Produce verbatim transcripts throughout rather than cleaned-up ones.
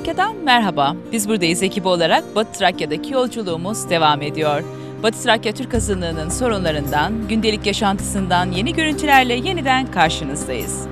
Trakya'dan merhaba. Biz buradayız ekibi olarak. Batı Trakya'daki yolculuğumuz devam ediyor. Batı Trakya Türk azınlığının sorunlarından, gündelik yaşantısından yeni görüntülerle yeniden karşınızdayız.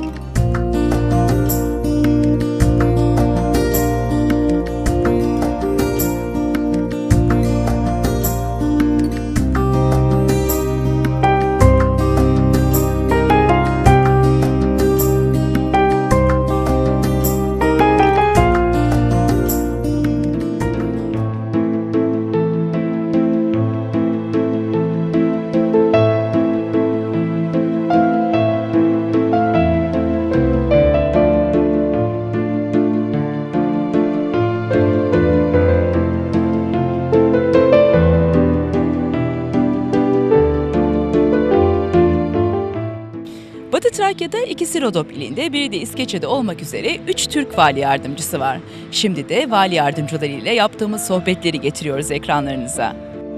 Batı Trakya'da ikisi Rodop ilinde, biri de İskeçe'de olmak üzere üç Türk vali yardımcısı var. Şimdi de vali yardımcıları ile yaptığımız sohbetleri getiriyoruz ekranlarınıza.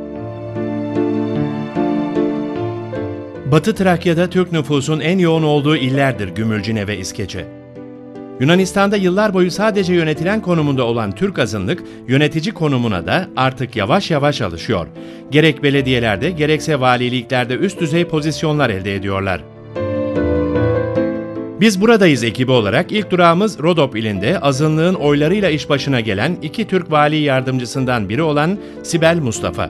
Batı Trakya'da Türk nüfusun en yoğun olduğu illerdir Gümülcine ve İskeçe. Yunanistan'da yıllar boyu sadece yönetilen konumunda olan Türk azınlık, yönetici konumuna da artık yavaş yavaş alışıyor. Gerek belediyelerde gerekse valiliklerde üst düzey pozisyonlar elde ediyorlar. Biz buradayız ekibi olarak ilk durağımız Rodop ilinde azınlığın oylarıyla iş başına gelen iki Türk vali yardımcısından biri olan Sibel Mustafa.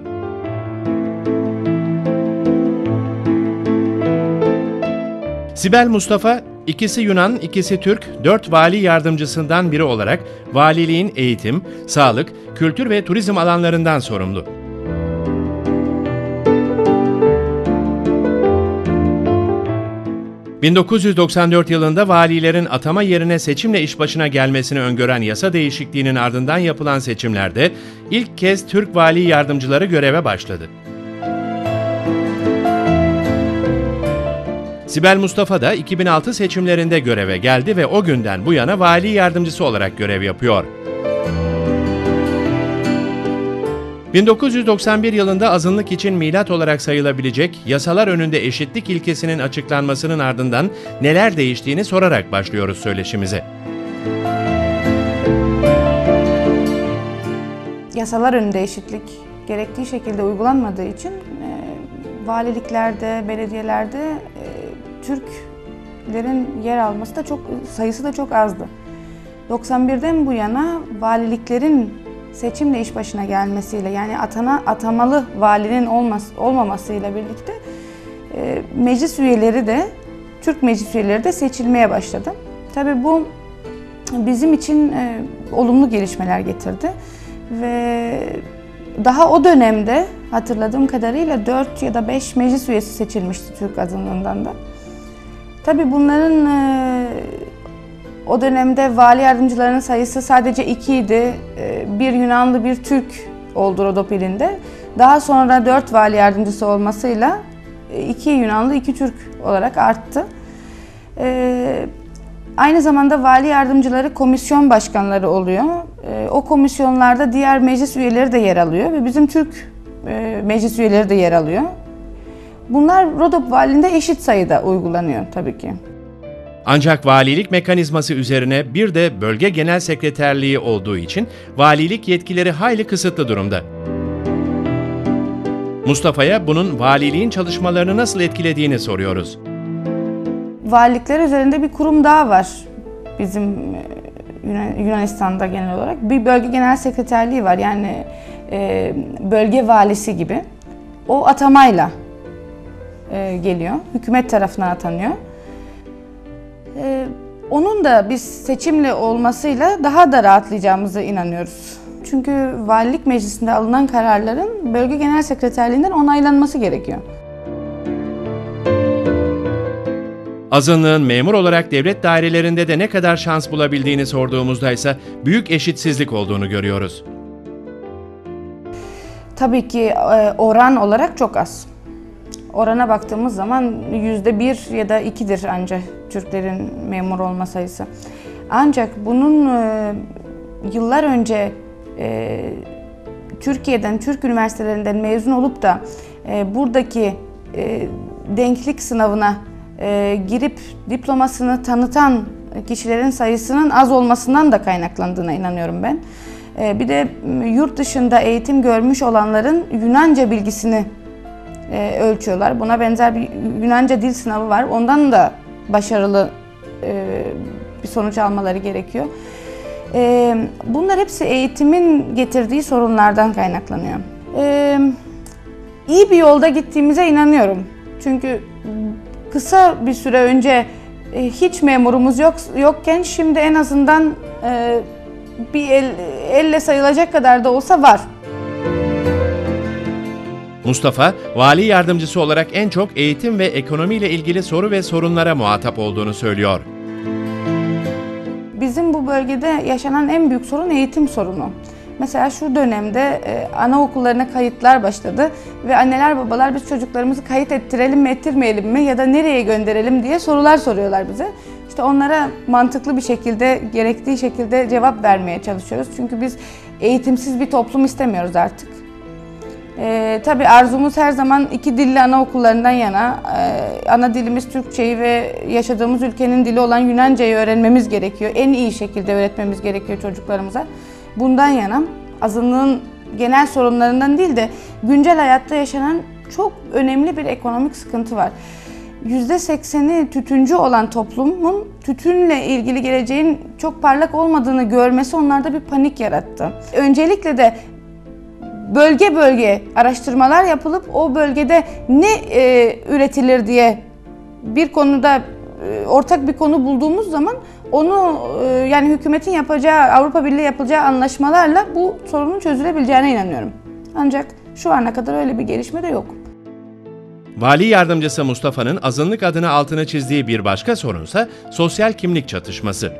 Sibel Mustafa, ikisi Yunan, ikisi Türk, dört vali yardımcısından biri olarak valiliğin eğitim, sağlık, kültür ve turizm alanlarından sorumlu. bin dokuz yüz doksan dört yılında valilerin atama yerine seçimle iş başına gelmesini öngören yasa değişikliğinin ardından yapılan seçimlerde ilk kez Türk vali yardımcıları göreve başladı. Sibel Mustafa da iki bin altı seçimlerinde göreve geldi ve o günden bu yana vali yardımcısı olarak görev yapıyor. bin dokuz yüz doksan bir yılında azınlık için milat olarak sayılabilecek yasalar önünde eşitlik ilkesinin açıklanmasının ardından neler değiştiğini sorarak başlıyoruz söyleşimize. Yasalar önünde eşitlik gerektiği şekilde uygulanmadığı için e, valiliklerde, belediyelerde e, Türklerin yer alması da çok, sayısı da çok azdı. doksan birden bu yana valiliklerin seçimle iş başına gelmesiyle, yani atana, atamalı valinin olması, olmamasıyla birlikte e, meclis üyeleri de, Türk meclis üyeleri de seçilmeye başladı. Tabii bu bizim için e, olumlu gelişmeler getirdi ve daha o dönemde hatırladığım kadarıyla dört ya da beş meclis üyesi seçilmişti Türk azınlığından da. Tabii bunların e, o dönemde vali yardımcılarının sayısı sadece ikiydi. Bir Yunanlı, bir Türk oldu Rodop ilinde. Daha sonra dört vali yardımcısı olmasıyla iki Yunanlı, iki Türk olarak arttı. Aynı zamanda vali yardımcıları komisyon başkanları oluyor. O komisyonlarda diğer meclis üyeleri de yer alıyor ve bizim Türk meclis üyeleri de yer alıyor. Bunlar Rodop valiliğinde eşit sayıda uygulanıyor tabii ki. Ancak valilik mekanizması üzerine bir de bölge genel sekreterliği olduğu için valilik yetkileri hayli kısıtlı durumda. Mustafa'ya bunun valiliğin çalışmalarını nasıl etkilediğini soruyoruz. Valilikler üzerinde bir kurum daha var bizim Yunanistan'da genel olarak. Bir bölge genel sekreterliği var, yani bölge valisi gibi. O atamayla geliyor, hükümet tarafından atanıyor. Ee, onun da biz seçimle olmasıyla daha da rahatlayacağımıza inanıyoruz. Çünkü valilik meclisinde alınan kararların bölge genel sekreterliğinden onaylanması gerekiyor. Azınlığın memur olarak devlet dairelerinde de ne kadar şans bulabildiğini sorduğumuzda ise büyük eşitsizlik olduğunu görüyoruz. Tabii ki oran olarak çok az. Orana baktığımız zaman yüzde bir ya da ikidir ancak Türklerin memur olma sayısı. Ancak bunun e, yıllar önce e, Türkiye'den, Türk üniversitelerinden mezun olup da e, buradaki e, denklik sınavına e, girip diplomasını tanıtan kişilerin sayısının az olmasından da kaynaklandığına inanıyorum ben. Bir de yurt dışında eğitim görmüş olanların Yunanca bilgisini ölçüyorlar. Buna benzer bir Yunanca dil sınavı var. Ondan da başarılı bir sonuç almaları gerekiyor. Bunlar hepsi eğitimin getirdiği sorunlardan kaynaklanıyor. İyi bir yolda gittiğimize inanıyorum. Çünkü kısa bir süre önce hiç memurumuz yok yokken şimdi en azından bir el, elle sayılacak kadar da olsa var. Mustafa, vali yardımcısı olarak en çok eğitim ve ekonomiyle ilgili soru ve sorunlara muhatap olduğunu söylüyor. Bizim bu bölgede yaşanan en büyük sorun eğitim sorunu. Mesela şu dönemde e, anaokullarına kayıtlar başladı ve anneler babalar biz çocuklarımızı kayıt ettirelim mi ettirmeyelim mi ya da nereye gönderelim diye sorular soruyorlar bize. İşte onlara mantıklı bir şekilde, gerektiği şekilde cevap vermeye çalışıyoruz. Çünkü biz eğitimsiz bir toplum istemiyoruz artık. Ee, tabii arzumuz her zaman iki dilli anaokullarından yana. Ee, ana dilimiz Türkçeyi ve yaşadığımız ülkenin dili olan Yunancayı öğrenmemiz gerekiyor. En iyi şekilde öğretmemiz gerekiyor çocuklarımıza. Bundan yana azınlığın genel sorunlarından değil de güncel hayatta yaşanan çok önemli bir ekonomik sıkıntı var. yüzde sekseni tütüncü olan toplumun tütünle ilgili geleceğin çok parlak olmadığını görmesi onlarda bir panik yarattı. Öncelikle de bölge bölge araştırmalar yapılıp o bölgede ne e, üretilir diye bir konuda e, ortak bir konu bulduğumuz zaman onu e, yani hükümetin yapacağı, Avrupa Birliği yapacağı anlaşmalarla bu sorunun çözülebileceğine inanıyorum. Ancak şu ana kadar öyle bir gelişme de yok. Vali yardımcısı Mustafa'nın azınlık adına altını çizdiği bir başka sorunsa sosyal kimlik çatışması.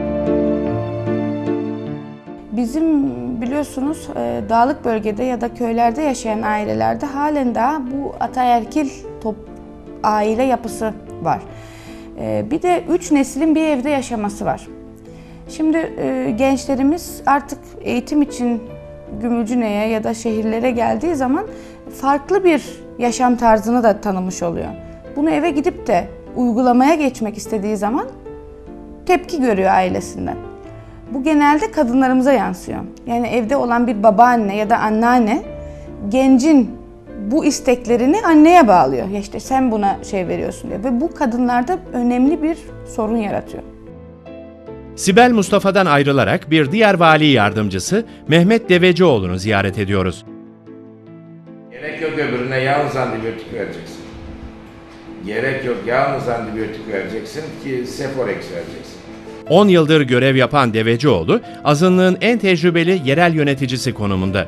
Bizim biliyorsunuz dağlık bölgede ya da köylerde yaşayan ailelerde halen daha bu ataerkil top, aile yapısı var. Bir de üç neslin bir evde yaşaması var. Şimdi gençlerimiz artık eğitim için Gümülcine'ye ya da şehirlere geldiği zaman farklı bir yaşam tarzını da tanımış oluyor. Bunu eve gidip de uygulamaya geçmek istediği zaman tepki görüyor ailesinden. Bu genelde kadınlarımıza yansıyor. Yani evde olan bir babaanne ya da anneanne gencin bu isteklerini anneye bağlıyor. Ya işte sen buna şey veriyorsun diye. Ve bu kadınlarda önemli bir sorun yaratıyor. Sibel Mustafa'dan ayrılarak bir diğer vali yardımcısı Mehmet Devecioğlu'nu ziyaret ediyoruz. Gerek yok öbürüne yalnız antibiyotik vereceksin. Gerek yok yalnız antibiyotik vereceksin ki Seforex vereceksin. on yıldır görev yapan Devecioğlu, azınlığın en tecrübeli yerel yöneticisi konumunda.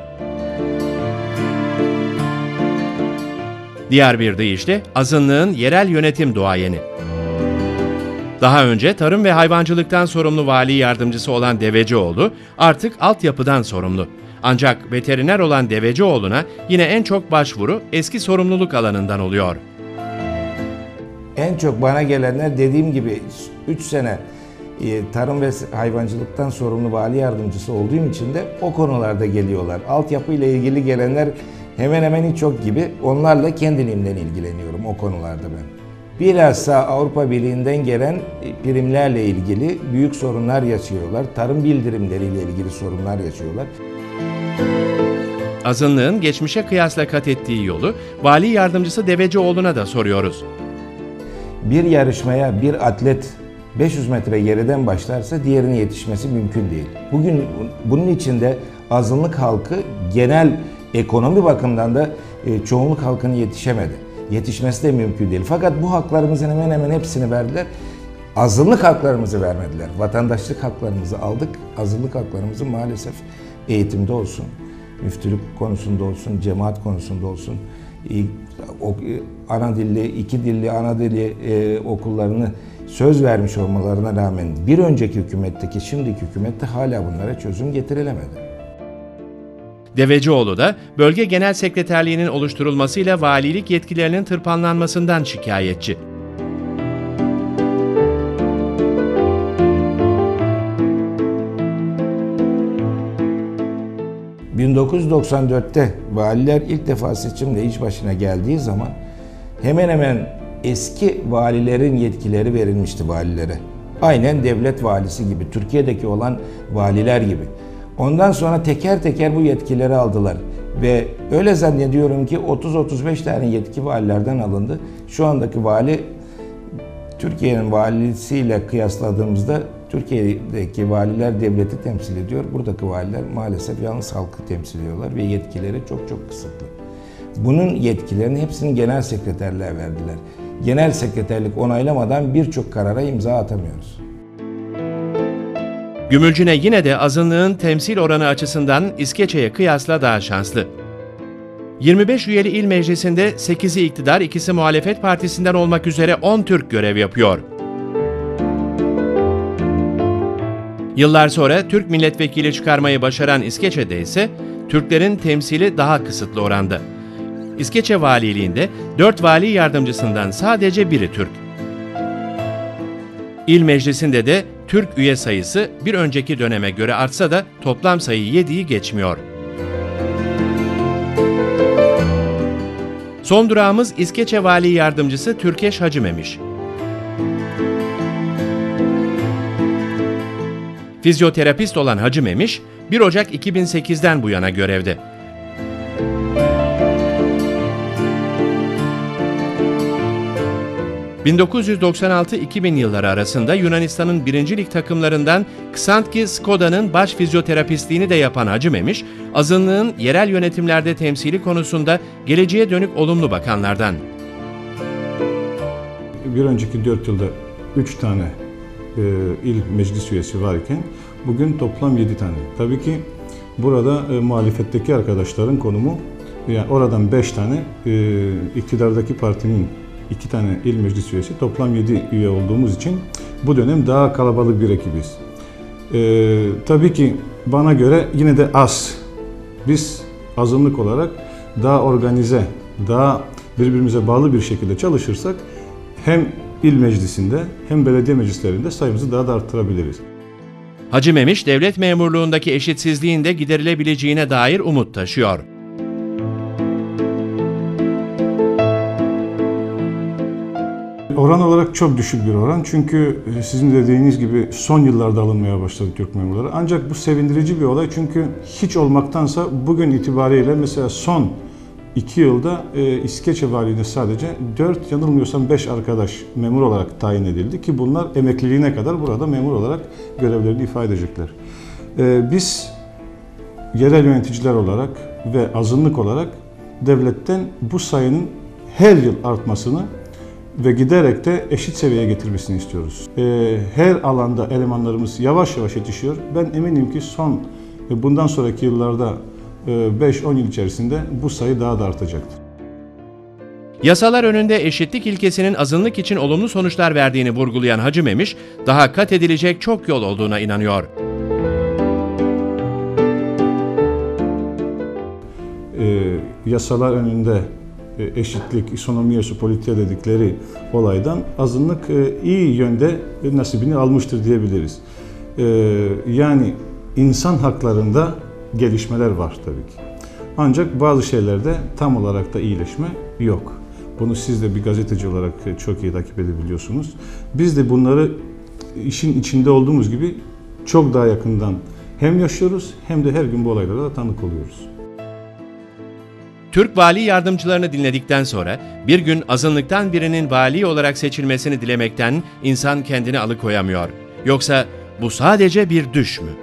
Diğer bir deyişle azınlığın yerel yönetim duayeni. Daha önce tarım ve hayvancılıktan sorumlu vali yardımcısı olan Devecioğlu artık altyapıdan sorumlu. Ancak veteriner olan Devecioğlu'na yine en çok başvuru eski sorumluluk alanından oluyor. En çok bana gelenler dediğim gibi üç sene tarım ve hayvancılıktan sorumlu vali yardımcısı olduğum için de o konularda geliyorlar. Altyapı ile ilgili gelenler hemen hemen hiç yok gibi. Onlarla kendiliğimden ilgileniyorum o konularda ben. Bilhassa Avrupa Birliği'nden gelen primlerle ilgili büyük sorunlar yaşıyorlar. Tarım bildirimleriyle ilgili sorunlar yaşıyorlar. Azınlığın geçmişe kıyasla kat ettiği yolu vali yardımcısı Devecioğlu'na da soruyoruz. Bir yarışmaya bir atlet beş yüz metre geriden başlarsa diğerine yetişmesi mümkün değil. Bugün bunun içinde azınlık halkı genel ekonomi bakımından da e, çoğunluk halkının yetişemedi. Yetişmesi de mümkün değil. Fakat bu haklarımızın hemen hemen hepsini verdiler. Azınlık haklarımızı vermediler. Vatandaşlık haklarımızı aldık. Azınlık haklarımızı maalesef eğitimde olsun, müftülük konusunda olsun, cemaat konusunda olsun, ana dilli, iki dilli ana dilli e, okullarını söz vermiş olmalarına rağmen bir önceki hükümetteki, şimdiki hükümette hala bunlara çözüm getirilemedi. Devecioğlu da Bölge Genel Sekreterliği'nin oluşturulmasıyla valilik yetkilerinin tırpanlanmasından şikayetçi. bin dokuz yüz doksan dörtte valiler ilk defa seçimle iş başına geldiği zaman hemen hemen eski valilerin yetkileri verilmişti valilere. Aynen devlet valisi gibi, Türkiye'deki olan valiler gibi. Ondan sonra teker teker bu yetkileri aldılar. Ve öyle zannediyorum ki otuz otuz beş tane yetki valilerden alındı. Şu andaki vali, Türkiye'nin valisiyle kıyasladığımızda Türkiye'deki valiler devleti temsil ediyor. Buradaki valiler maalesef yalnız halkı temsil ediyorlar ve yetkileri çok çok kısıtlı. Bunun yetkilerini hepsini genel sekreterliğe verdiler. Genel sekreterlik onaylamadan birçok karara imza atamıyoruz. Gümülcine yine de azınlığın temsil oranı açısından İskeçe'ye kıyasla daha şanslı. yirmi beş üyeli il meclisinde sekizi iktidar, ikisi muhalefet partisinden olmak üzere on Türk görev yapıyor. Yıllar sonra Türk milletvekili çıkarmayı başaran İskeçe'de ise Türklerin temsili daha kısıtlı oranda. İskeçe valiliğinde dört vali yardımcısından sadece biri Türk. İl meclisinde de Türk üye sayısı bir önceki döneme göre artsa da toplam sayı yediyi geçmiyor. Son durağımız İskeçe Vali Yardımcısı Türkeş Hacımemiş. Fizyoterapist olan Hacımemiş, bir Ocak iki bin sekizden bu yana görevde. bin dokuz yüz doksan altı iki bin yılları arasında Yunanistan'ın birinci lig takımlarından Xanthi Skoda'nın baş fizyoterapistliğini de yapan Hacımemiş, azınlığın yerel yönetimlerde temsili konusunda geleceğe dönük olumlu bakanlardan. Bir önceki dört yılda üç tane e, il meclis üyesi varken bugün toplam yedi tane. Tabii ki burada e, muhalefetteki arkadaşların konumu, yani oradan beş tane, e, iktidardaki partinin iki tane il meclis üyesi, toplam yedi üye olduğumuz için bu dönem daha kalabalık bir ekibiz. Ee, tabii ki bana göre yine de az. Biz azınlık olarak daha organize, daha birbirimize bağlı bir şekilde çalışırsak hem il meclisinde hem belediye meclislerinde sayımızı daha da arttırabiliriz. Hacımemiş, devlet memurluğundaki eşitsizliğin de giderilebileceğine dair umut taşıyor. Oran olarak çok düşük bir oran, çünkü sizin dediğiniz gibi son yıllarda alınmaya başladı Türk memurları. Ancak bu sevindirici bir olay, çünkü hiç olmaktansa bugün itibariyle mesela son iki yılda e, İskeçe Valiliğinde sadece dört, yanılmıyorsam beş arkadaş memur olarak tayin edildi ki bunlar emekliliğine kadar burada memur olarak görevlerini ifade edecekler. E, biz yerel yöneticiler olarak ve azınlık olarak devletten bu sayının her yıl artmasını ve giderek de eşit seviyeye getirmesini istiyoruz. Her alanda elemanlarımız yavaş yavaş yetişiyor. Ben eminim ki son, bundan sonraki yıllarda beş on yıl içerisinde bu sayı daha da artacaktır. Yasalar önünde eşitlik ilkesinin azınlık için olumlu sonuçlar verdiğini vurgulayan Hacımemiş, daha kat edilecek çok yol olduğuna inanıyor. Ee, yasalar önünde eşitlik, isonomiye politiğe dedikleri olaydan azınlık iyi yönde nasibini almıştır diyebiliriz. Yani insan haklarında gelişmeler var tabii ki. Ancak bazı şeylerde tam olarak da iyileşme yok. Bunu siz de bir gazeteci olarak çok iyi takip edebiliyorsunuz. Biz de bunları işin içinde olduğumuz gibi çok daha yakından hem yaşıyoruz hem de her gün bu olaylara da tanık oluyoruz. Türk vali yardımcılarını dinledikten sonra bir gün azınlıktan birinin vali olarak seçilmesini dilemekten insan kendini alıkoyamıyor. Yoksa bu sadece bir düş mü?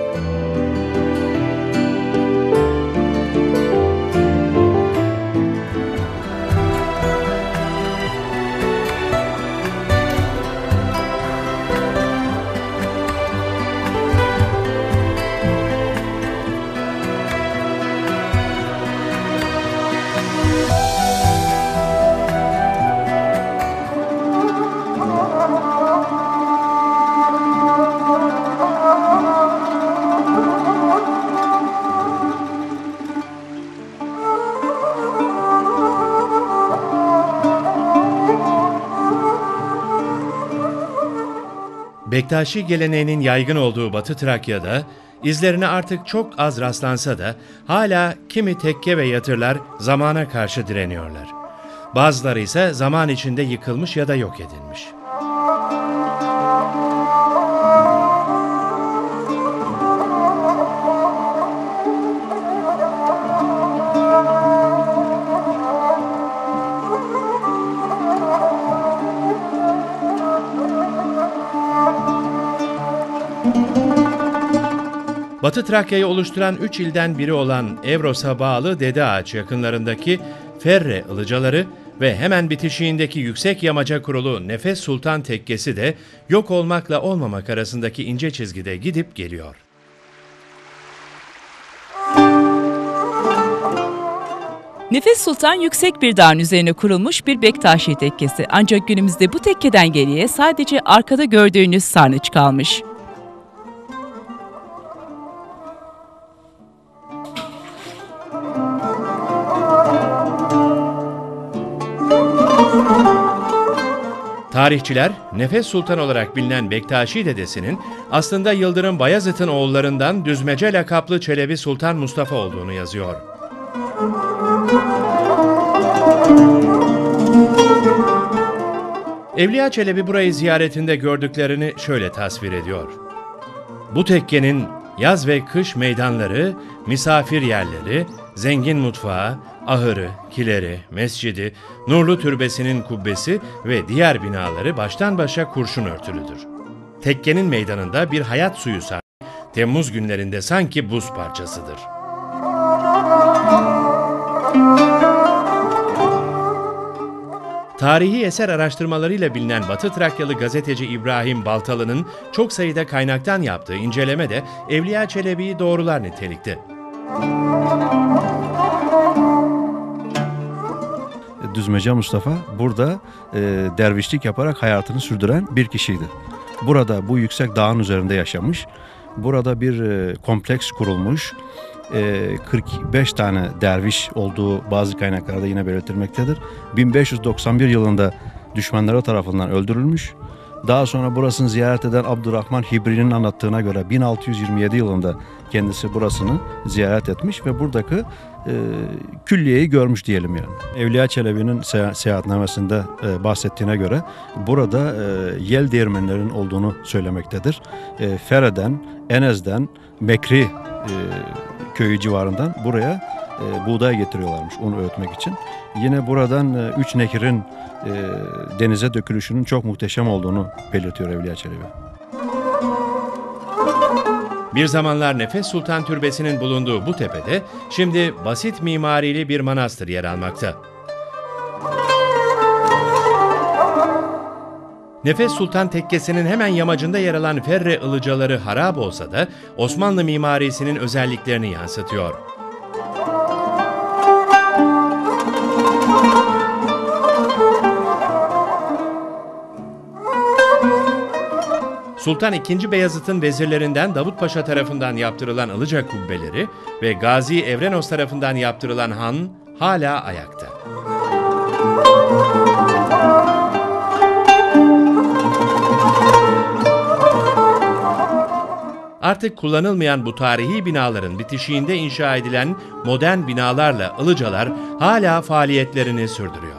Bektaşi geleneğinin yaygın olduğu Batı Trakya'da, izlerine artık çok az rastlansa da hala kimi tekke ve yatırlar zamana karşı direniyorlar. Bazıları ise zaman içinde yıkılmış ya da yok edilmiş. Batı Trakya'yı oluşturan üç ilden biri olan Evros'a bağlı Dedeağaç yakınlarındaki Ferre Ilıcaları ve hemen bitişiğindeki yüksek yamaca kurulu Nefes Sultan Tekkesi de yok olmakla olmamak arasındaki ince çizgide gidip geliyor. Nefes Sultan yüksek bir dağın üzerine kurulmuş bir Bektaşi tekkesi. Ancak günümüzde bu tekkeden geriye sadece arkada gördüğünüz sarnıç kalmış. Tarihçiler, Nefes Sultan olarak bilinen Bektaşi dedesinin aslında Yıldırım Bayezid'in oğullarından Düzmece lakaplı Çelebi Sultan Mustafa olduğunu yazıyor. Evliya Çelebi burayı ziyaretinde gördüklerini şöyle tasvir ediyor. Bu tekkenin yaz ve kış meydanları, misafir yerleri, zengin mutfağı, ahırı, kileri, mescidi, nurlu türbesinin kubbesi ve diğer binaları baştan başa kurşun örtülüdür. Tekkenin meydanında bir hayat suyu sarı, Temmuz günlerinde sanki buz parçasıdır. Tarihi eser araştırmalarıyla bilinen Batı Trakyalı gazeteci İbrahim Baltalı'nın çok sayıda kaynaktan yaptığı inceleme de Evliya Çelebi'yi doğrular nitelikte. Düzmece Mustafa burada e, dervişlik yaparak hayatını sürdüren bir kişiydi. Burada bu yüksek dağın üzerinde yaşamış. Burada bir e, kompleks kurulmuş. E, kırk beş tane derviş olduğu bazı kaynaklarda yine belirtilmektedir. bin beş yüz doksan bir yılında düşmanları tarafından öldürülmüş. Daha sonra burasını ziyaret eden Abdurrahman Hibri'nin anlattığına göre bin altı yüz yirmi yedi yılında kendisi burasını ziyaret etmiş ve buradaki e, külliyeyi görmüş diyelim yani. Evliya Çelebi'nin se- seyahatnamesinde e, bahsettiğine göre burada e, yel değirmenlerin olduğunu söylemektedir. E, Fere'den, Enez'den, Mekri e, köyü civarından buraya e, buğday getiriyorlarmış un öğütmek için. Yine buradan e, Üç Nehir'in e, denize dökülüşünün çok muhteşem olduğunu belirtiyor Evliya Çelebi. Bir zamanlar Nefes Sultan Türbesi'nin bulunduğu bu tepede şimdi basit mimarili bir manastır yer almakta. Nefes Sultan Tekkesi'nin hemen yamacında yer alan Ferre Ilıcaları harap olsa da Osmanlı mimarisinin özelliklerini yansıtıyor. Sultan ikinci. Beyazıt'ın vezirlerinden Davut Paşa tarafından yaptırılan Ilıca kubbeleri ve Gazi Evrenos tarafından yaptırılan han hala ayakta. Artık kullanılmayan bu tarihi binaların bitişiğinde inşa edilen modern binalarla Ilıcalar hala faaliyetlerini sürdürüyor.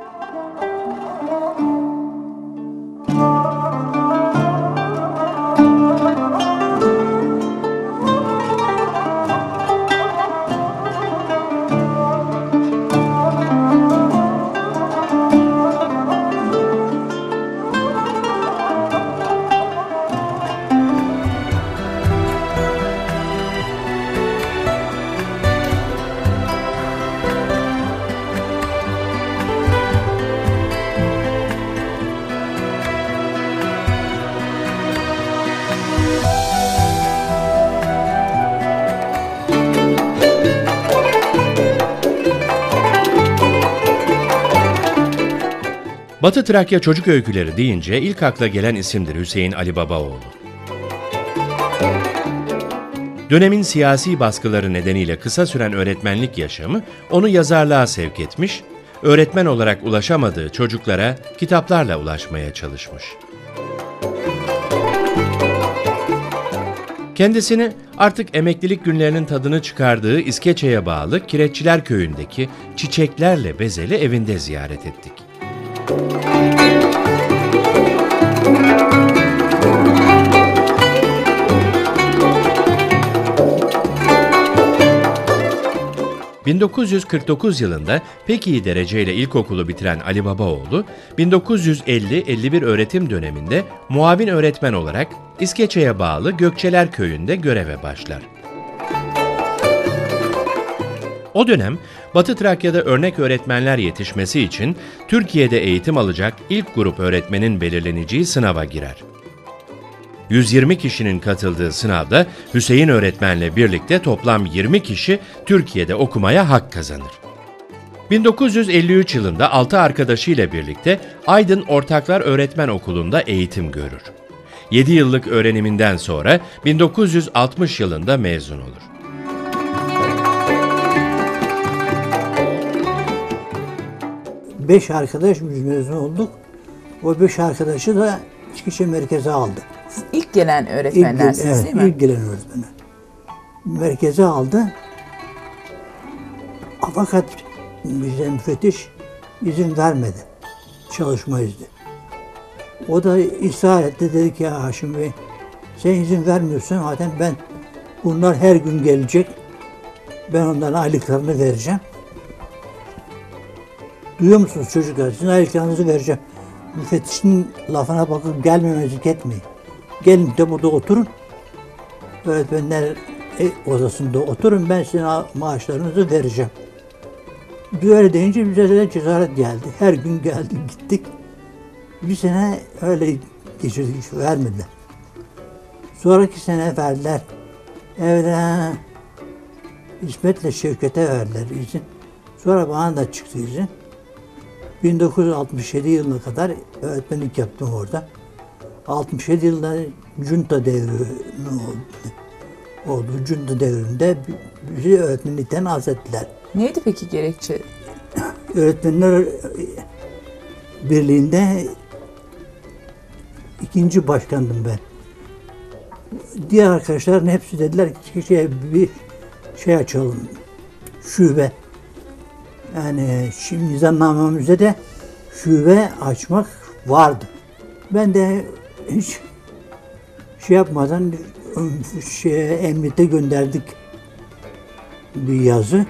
Batı Trakya çocuk öyküleri deyince ilk akla gelen isimdir Hüseyin Ali Babaoğlu. Dönemin siyasi baskıları nedeniyle kısa süren öğretmenlik yaşamı onu yazarlığa sevk etmiş, öğretmen olarak ulaşamadığı çocuklara kitaplarla ulaşmaya çalışmış. Kendisini artık emeklilik günlerinin tadını çıkardığı İskeçe'ye bağlı Kireççiler Köyü'ndeki çiçeklerle bezeli evinde ziyaret ettik. bin dokuz yüz kırk dokuz yılında pek iyi dereceyle ilkokulu bitiren Ali Babaoğlu, bin dokuz yüz elli elli bir öğretim döneminde muavin öğretmen olarak İskeçe'ye bağlı Gökçeler Köyü'nde göreve başlar. O dönem Batı Trakya'da örnek öğretmenler yetişmesi için Türkiye'de eğitim alacak ilk grup öğretmenin belirleneceği sınava girer. yüz yirmi kişinin katıldığı sınavda Hüseyin öğretmenle birlikte toplam yirmi kişi Türkiye'de okumaya hak kazanır. bin dokuz yüz elli üç yılında altı arkadaşıyla birlikte Aydın Ortaklar Öğretmen Okulu'nda eğitim görür. yedi yıllık öğreniminden sonra bin dokuz yüz altmış yılında mezun olur. Beş arkadaş biz mezun olduk. O beş arkadaşı da İskeçe merkeze aldı. İlk gelen öğretmenlersiniz evet, değil mi? İlk gelen öğretmenler. Merkeze aldı. Fakat bize müfettiş izin vermedi. Çalışma izni. O da ısrar etti. Dedi ki ya Haşim Bey, sen izin vermiyorsun, zaten ben bunlar her gün gelecek. Ben onların aylıklarını vereceğim. Duyuyor musunuz çocuklar? Sizin aylıklarınızı vereceğim. Müfettişin lafına bakıp gelmemezlik etmeyin. Gelin de burada oturun. Öğretmenler odasında oturun. Ben sizin maaşlarınızı vereceğim. Böyle deyince bize de cesaret geldi. Her gün geldik gittik. Bir sene öyle geçirdik, hiç vermediler. Sonraki sene verdiler. Evde İsmet'le Şevket'e verdiler izin. Sonra bana da çıktı izin. bin dokuz yüz altmış yedi yılına kadar öğretmenlik yaptım orada. altmış yedi yılında Junta devri oldu. Junta devrinde bizi öğretmenlikten azlettiler. Neydi peki gerekçe? Öğretmenler Birliği'nde ikinci başkandım ben. Diğer arkadaşların hepsi dediler ki şey, bir şey açalım, şube. Yani şimdi nizamnamemizde de şube açmak vardı. Ben de hiç şey yapmadan şey, emniyete gönderdik bir yazı.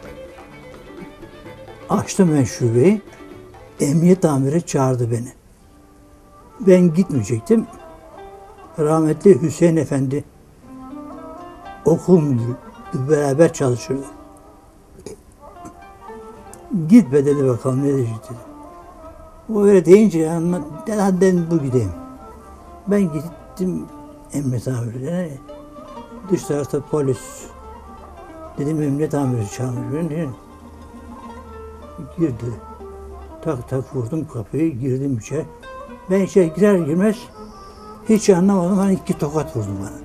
Açtım ben şubeyi. Emniyet amiri çağırdı beni. Ben gitmeyecektim. Rahmetli Hüseyin Efendi okul müdürü, beraber çalışırdı. Git be dedi, bakalım ne diyecek dedi. O öyle deyince hadi dedim bu gideyim. Ben gittim emniyet amirine. Dış tarafta polis. Dedim emniyet amiri çağırmış beni. Girdi. Tak tak vurdum kapıyı, girdim içeri. Ben içeri girer girmez hiç anlamadım, hani iki tokat vurdum bana.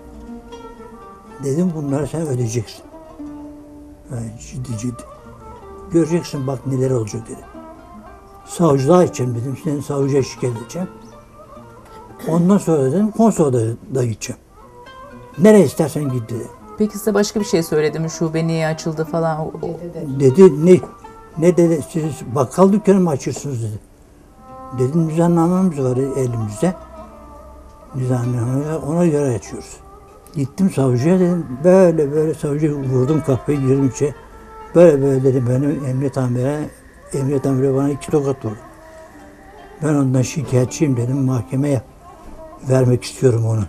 Dedim bunları sen ödeyeceksin. Yani ciddi ciddi. Göreceksin bak neler olacak dedi. Savcılığa gideceğim dedim, seni savcıya şikayet edeceğim. Ondan sonra dedim konsoloda da gideceğim. Nereye istersen git dedi. Peki size başka bir şey söyledi mi? Şube niye açıldı falan? O, o... Dedi ne? Ne dedi? Siz bakkal dükkanı mı açıyorsunuz dedi. Dedim nizamnamemiz var elimizde. Nizamnamemiz ona göre açıyoruz. Gittim savcıya dedim böyle böyle, savcıya vurdum kapıyı, girdim içeri. Böyle böyle dedim benim emniyet amirine, emniyet amiri bana iki tokat vurdu. Ben ondan şikayetçiyim dedim, mahkemeye vermek istiyorum onu.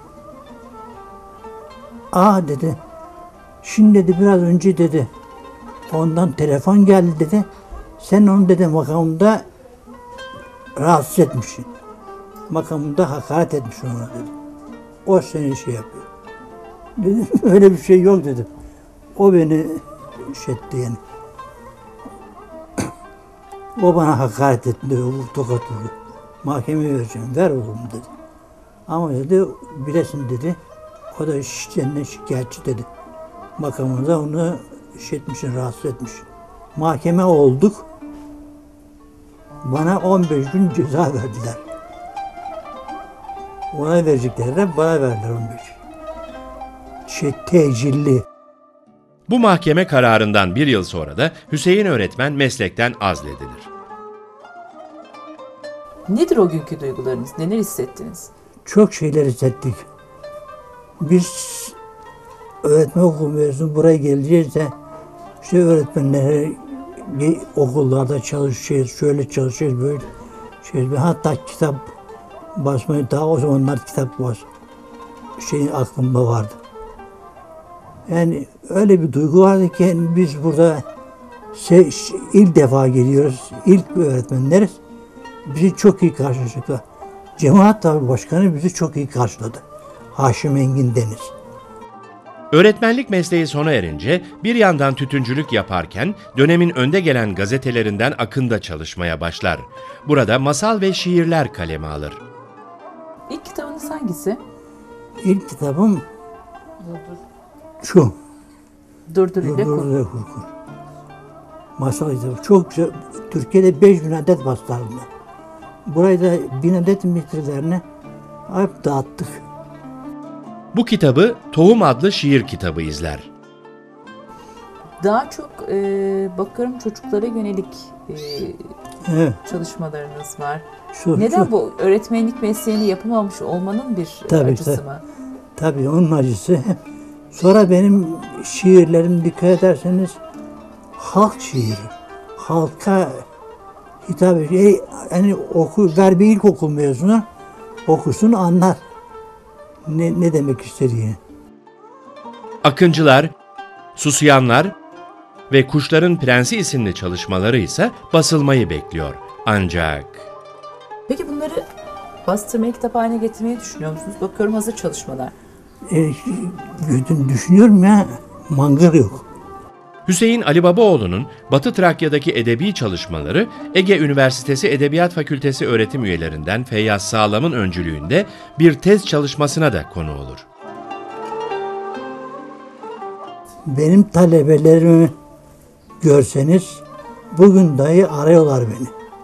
Aa dedi, şimdi dedi biraz önce dedi, ondan telefon geldi dedi, sen onu dedi makamında rahatsız etmişsin. Makamında hakaret etmişsin ona dedi. O seni şey yapıyor. Dedim öyle bir şey yok dedim. O beni şey etti yani. O bana hakaret etti, tokat vurdu. Mahkemeye vereceğim, ver oğlum dedi. Ama dedi bilesin dedi, o da senden şikayetçi dedi. Makamında onu şey etmişsin, rahatsız etmiş. Mahkeme olduk. Bana on beş gün ceza verdiler. Ona vereceklerine bana verdiler on beş. Şey tecilli. Bu mahkeme kararından bir yıl sonra da Hüseyin öğretmen meslekten azledilir. Nedir o günkü duygularınız? Neler hissettiniz? Çok şeyler hissettik. Biz öğretmen okulu mezunu buraya geleceğiz de işte öğretmenlere okullarda çalışacağız, şöyle çalışacağız, böyle şey. Hatta kitap basmayı, daha o zamanlar kitap bas şey aklımda vardı. Yani öyle bir duygu vardı ki yani biz burada şey, ilk defa geliyoruz, ilk öğretmenleriz. Bizi çok iyi karşıladılar. Cemaat tabi başkanı bizi çok iyi karşıladı. Haşim Engin Deniz. Öğretmenlik mesleği sona erince bir yandan tütüncülük yaparken dönemin önde gelen gazetelerinden Akın'da çalışmaya başlar. Burada masal ve şiirler kaleme alır. İlk kitabınız hangisi? İlk kitabım şu. Durdur ile Durdur Kur. ile Kurkur. Masal kitabı. Çok güzel. Türkiye'de beş bin adet bastılar bunlar. Burayı da bin adet mitrilerine hep dağıttık. Bu kitabı Tohum adlı şiir kitabı izler. Daha çok e, bakıyorum çocuklara yönelik e, Evet. çalışmalarınız var. Şu, Neden şu. bu öğretmenlik mesleğini yapamamış olmanın bir Tabii, acısı tabii. mı? Tabii onun acısı. Sonra benim şiirlerim dikkat ederseniz halk şiiri. Halka hitap ediyor. Yani oku, ver bir ilkokul mezunu okusun anlar ne, ne demek istediğini. Akıncılar, Susayanlar ve Kuşların Prensi isimli çalışmaları ise basılmayı bekliyor. Ancak Peki bunları bastırmaya, kitap haline getirmeyi düşünüyor musunuz? Bakıyorum hazır çalışmalar. E, düşünüyorum ya mangır yok. Hüseyin Ali Babaoğlu'nun Batı Trakya'daki edebi çalışmaları Ege Üniversitesi Edebiyat Fakültesi öğretim üyelerinden Feyyaz Sağlam'ın öncülüğünde bir tez çalışmasına da konu olur. Benim talebelerimi görseniz bugün dahi arıyorlar beni.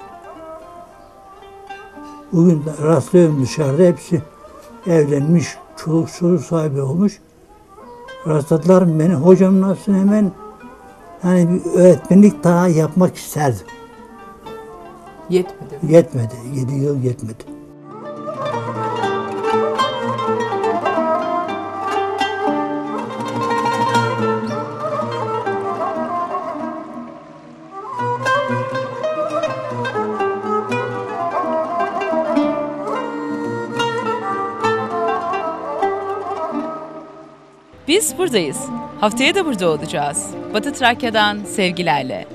Bugün rastlıyorum dışarıda hepsi evlenmiş, çoluk çocuk sahibi olmuş. Rastladılar beni. Hocam nasılsın hemen hani bir öğretmenlik daha yapmak isterdim. Yetmedi mi? Yetmedi. Yedi yıl yetmedi. Biz buradayız. Haftaya da burada olacağız. Batı Trakya'dan sevgilerle.